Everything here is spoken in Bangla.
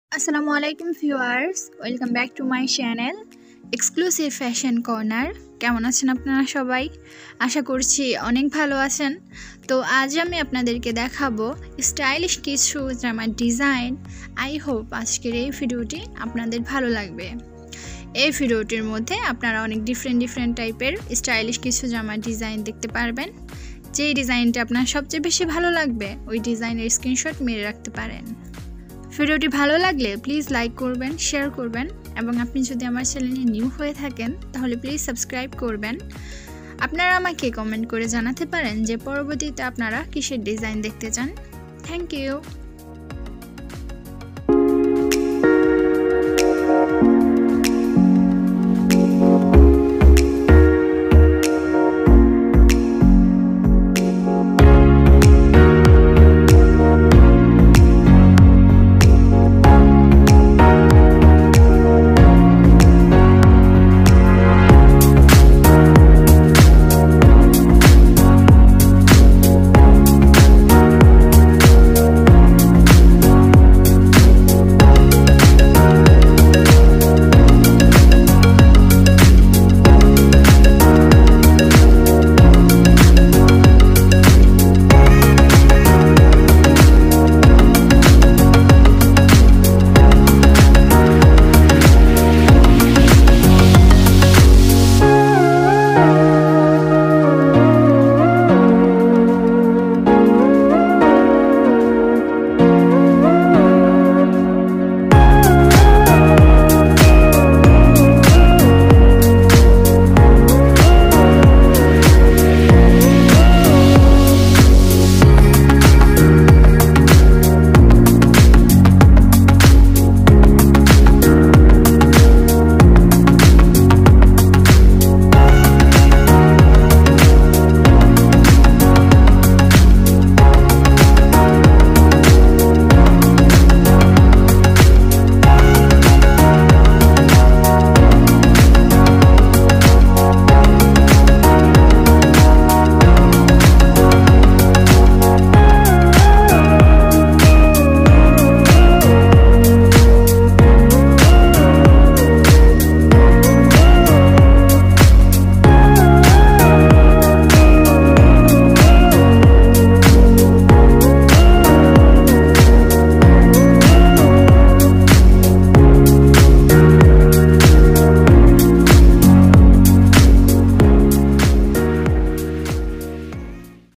আসসালামু আলাইকুম viewers, welcome back to my channel exclusive fashion corner. কেমন আছেন আপনারা সবাই? আশা করছি অনেক ভালো আছেন। তো আজ আমি আপনাদেরকে দেখাবো স্টাইলিশ কিছু জামার ডিজাইন। আই হোপ আজকের এই ভিডিওটি আপনাদের ভালো লাগবে। এই ভিডিওটির মধ্যে আপনারা অনেক ডিফারেন্ট টাইপের স্টাইলিশ কিছু জামার ডিজাইন দেখতে পারবেন। যেই ডিজাইনটা আপনার সবচেয়ে বেশি ভালো লাগবে ওই ডিজাইনের স্ক্রিনশট মেরে রাখতে পারেন। ভিডিওটি ভালো লাগলে প্লিজ লাইক করবেন, শেয়ার করবেন এবং আপনি যদি আমার চ্যানেলে নিউ হয়ে থাকেন তাহলে প্লিজ সাবস্ক্রাইব করবেন। আপনারা আমাকে কমেন্ট করে জানাতে পারেন যে পরবর্তীতে আপনারা কিসের ডিজাইন দেখতে চান। Thank you.